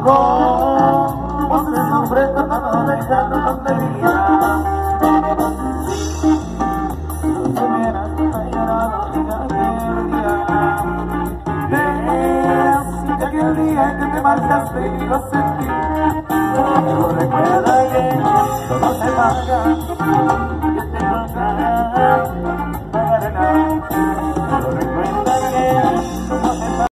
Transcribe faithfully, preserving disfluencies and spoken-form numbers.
¿Cómo se sufre cuando no dejas tu tontería? Si supieras que me he llorado día aquel día. Desde aquel día que te marchaste y lo sentí. Pero recuerda que todo se paga y te toca.